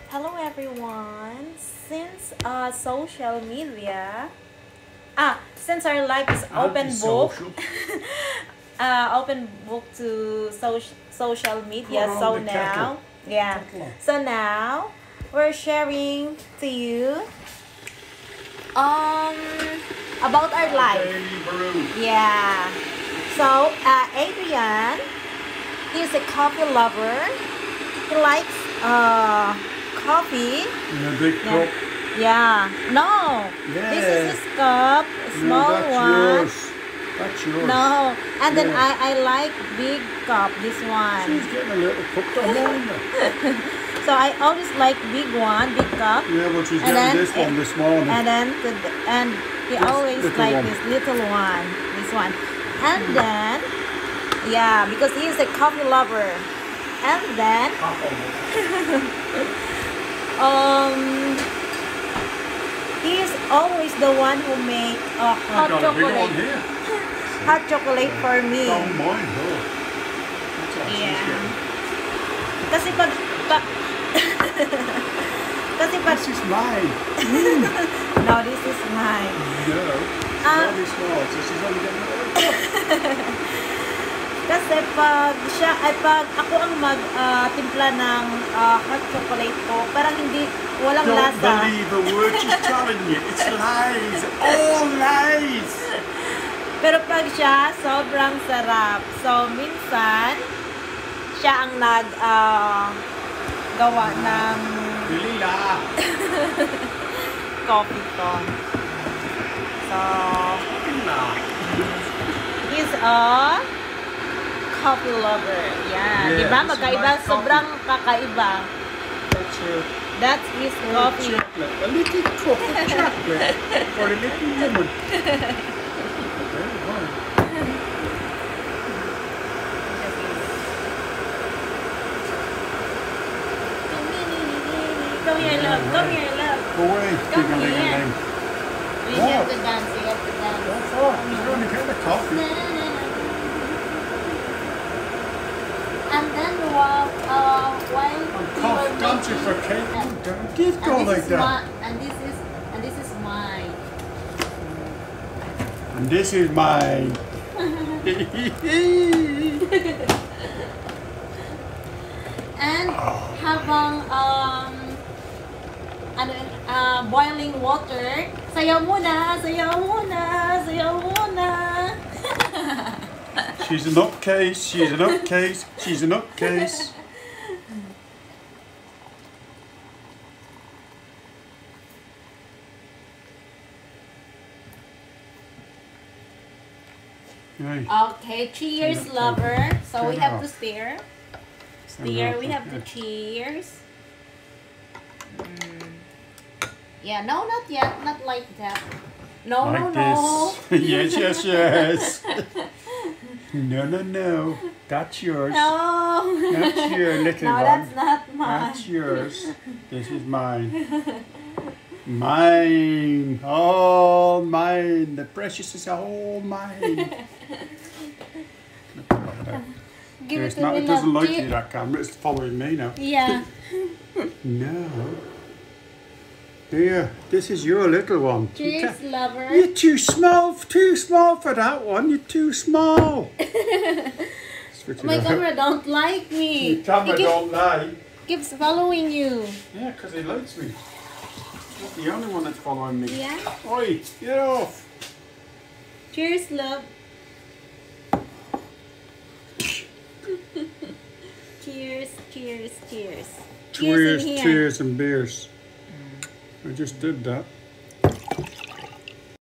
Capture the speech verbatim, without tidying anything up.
Hello everyone. Since uh, social media, ah, since our life is open book, Antisocial. uh, open book to social social media. Put on So the now, kettle. yeah. Kettle on. So now we're sharing to you um about our life. Daily brew. Yeah. So uh, Adrian is a coffee lover. He likes uh coffee. In a big Yeah. cup. Yeah. No. Yeah. This is his cup. Small No, that's one. yours. That's yours. No. And then Yeah. I I like big cup. This one. She's getting a little cup to mine. So I always like big one, big cup. Yeah, but she's And getting then this one this morning. And then to the, and he This always little like one. this little one. This one. And then yeah, because he is a coffee lover. And then um he is always the one who make uh, I hot got a big one chocolate here. hot chocolate for me. Don't mind her. That's all she's Yeah. getting. Kasi pag, pag kasi pag This is mine. no, this is mine. No. She's Ah. very small, so she's only getting a little cup. Kasi pag siya ay pag ako ang mag ah, timpla ng ah, hot chocolate ko, parang hindi walang Don't lasa. believe a word she's telling you. It's lies. All lies. Pero pag siya, sobrang sarap. So minsan siya ang nag ah, gawa ng Lila. coffee ko. So Lila. he's a coffee lover. Yan. Yeah, Di ba? this is Magkaiba. my coffee. Sobrang kakaiba. That's her. That is her coffee. chocolate. A little cup of chocolate for a little woman. Very well. Come here, love. Come here, love. Go away. Come Ding-a-ling-a-ling. We What? have to dance. We have to dance. What's up? You're going to get the coffee. And then while uh, while I'm we were cough dancing making- for cake. and- Don't give and go this like is that. my- and this is and this is mine. And this is mine. And habang um ano yun, ah, boiling water, sayaw muna, sayaw muna, sayaw muna. She's a nutcase. She's a nutcase. She's a nutcase. Hey. Okay, cheers, Turn it lover. So Turn we it have off. to stir. Turn it Stir, off, we have to okay. cheers. Mm. Yeah, no, not yet, not like that. No, Like no, this. Yes, yes, yes. No, no, no. That's yours. no. No. That's your little No, one. that's not mine. That's yours. This is mine. Mine. All mine. The precious is all mine. Give It's it to not, me, it doesn't love. like Che- you, that camera. It's following me now. Yeah. No. Dear, this is your little one. You Cheers, can't- lover. You're too small, too small for that one. You're too small. Switch it My out. camera don't like me. Your camera He keep- don't lie. keeps following you. Yeah, because he likes me. Not the only one that's following me. Yeah. Oi, get off. Cheers, love. Cheers, cheers, cheers. Cheers Cheers, in here. tears and beers. I just did that.